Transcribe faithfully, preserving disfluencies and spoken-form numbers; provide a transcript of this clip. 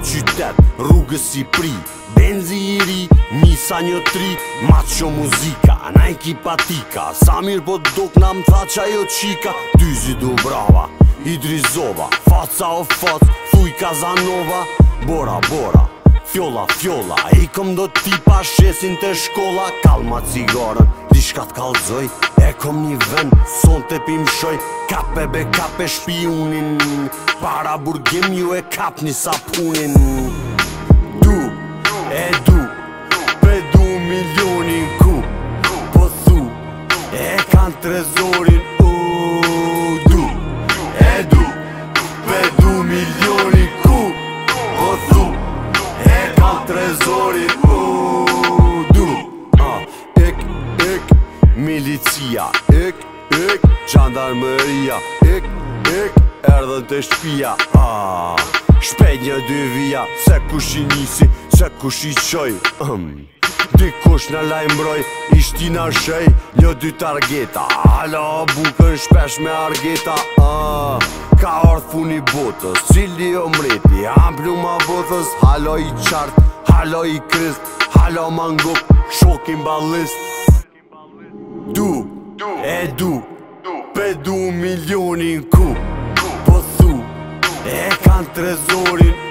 qytet, rrugës si pri, benzi i ri, misa një tri, macho muzika, Nike patika, sa mirë po dok na m'tha qajo qika, dyzi du brava, Idrizova, faca o fac, thuj Kazanova, Bora Bora, fjolla fjolla, i kom do tipa shesin të shkolla, kalma cigarën, dishka t'kallzoj, e kom një vend, son të pim shoj, kape be kape shpiunin, para burgim ju e kap një sapunin. Du, e du, pe du milionin ku, po thu, e kan trezorin, u du, e du, pe du milionin ku, po thu, e kan trezorin, u du. uh, Ik, ik, milicia, ik, ik, Gjandarmeria, ik, ik, erdhën të shpia, ah, shpejt një dy vija, se kush i nisi, se kush i qoj, um, dikush në lajmëroj, ishti në shej, një dy targeta, hala bukën shpesh me argeta, ah, ka ardh funi botës, cili o mreti, amplu ma botës, halo i qartë, halo i krist, halo mangup, shokin balist. Du, e du, pe du milionin ku, po thu, e kan trezorin,